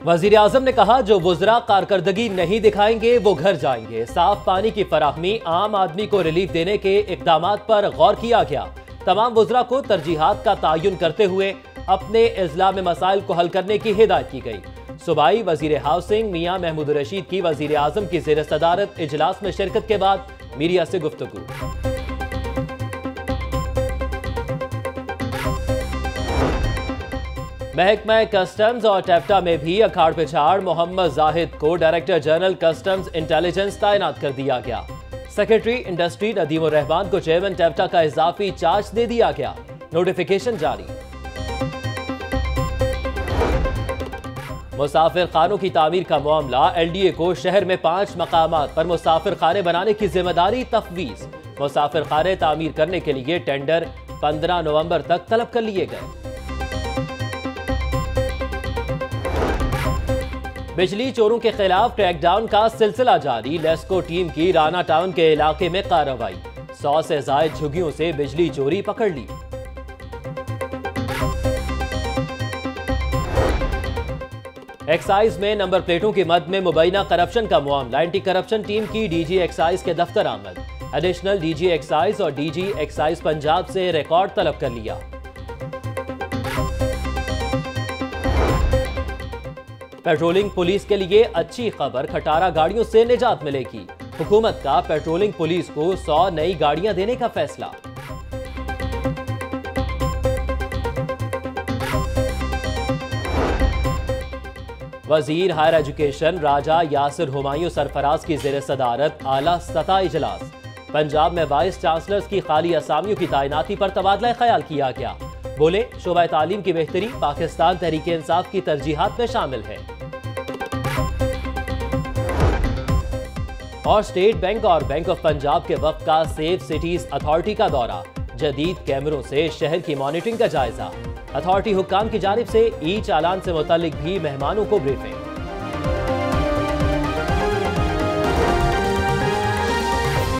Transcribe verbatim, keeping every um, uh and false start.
वजीर आजम ने कहा, जो वुज़रा कारकर्दगी नहीं दिखाएंगे वो घर जाएंगे। साफ पानी की फराहमी, आम आदमी को रिलीफ देने के इकदाम पर गौर किया गया। तमाम वुज़रा को तरजीहात का तयन करते हुए अपने इज़ला में मसाइल को हल करने की हिदायत की गई। सूबाई वजीर हाउसिंग मियां महमूद रशीद की वजीर आजम की ज़ेर सदारत इजलास में शिरकत के बाद मीडिया से गुफ्तगू। महकमा कस्टम्स और टेप्टा में भी अखाड़ पिछाड़, मोहम्मद जाहिद को डायरेक्टर जनरल कस्टम्स इंटेलिजेंस तैनात कर दिया गया। सेक्रेटरी इंडस्ट्री नदीम उर रहमान को चेयरमैन टेप्टा का इजाफी चार्ज दे दिया गया। नोटिफिकेशन जारी। मुसाफिर खानों की तामीर का मामला, एलडीए को शहर में पांच मकामात पर मुसाफिर खाने बनाने की जिम्मेदारी तफवीज। मुसाफिर खाने तामीर करने के लिए टेंडर पंद्रह नवंबर तक तलब कर लिए गए। बिजली चोरों के खिलाफ क्रैकडाउन का सिलसिला जारी। लेस्को टीम की राना टाउन के इलाके में कार्रवाई। सौ से ज्यादा झुग्गियों से बिजली चोरी पकड़ ली। एक्साइज में नंबर प्लेटों की मद में मुबैना करप्शन का मामला। एंटी करप्शन टीम की डीजी एक्साइज के दफ्तर आमद। एडिशनल डीजी एक्साइज और डीजी एक्साइज पंजाब से रिकॉर्ड तलब कर लिया। पेट्रोलिंग पुलिस के लिए अच्छी खबर, खटारा गाड़ियों से निजात मिलेगी। हुकूमत का पेट्रोलिंग पुलिस को सौ नई गाड़ियां देने का फैसला। वजीर हायर एजुकेशन राजा यासिर हुमायूं सरफराज की ज़ेर सदारत आला सतह इजलास। पंजाब में वाइस चांसलर्स की खाली असामियों की तैनाती पर तबादला ख्याल किया गया। बोले, शोबा तालीम की बेहतरी पाकिस्तान तहरीक इंसाफ की तरजीहात में शामिल है। और स्टेट बैंक और बैंक ऑफ पंजाब के वक्त का सेफ सिटीज अथॉरिटी का दौरा। जदीद कैमरों से शहर की मॉनिटरिंग का जायजा। अथॉरिटी हुक्काम की जानिब से ई चालान से मुतालिक भी मेहमानों को ब्रीफिंग।